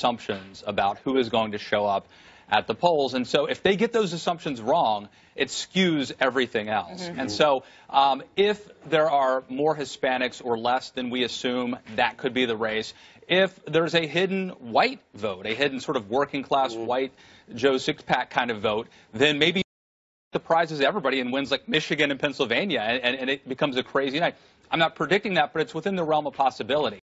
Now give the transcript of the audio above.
assumptions about who is going to show up at the polls. And so if they get those assumptions wrong, it skews everything else. And so if there are more Hispanics or less than we assume, that could be the race. If there's a hidden white vote, a hidden sort of working class white Joe Sixpack kind of vote, then maybe surprises everybody and wins like Michigan and Pennsylvania, and it becomes a crazy night. I'm not predicting that, but it's within the realm of possibility.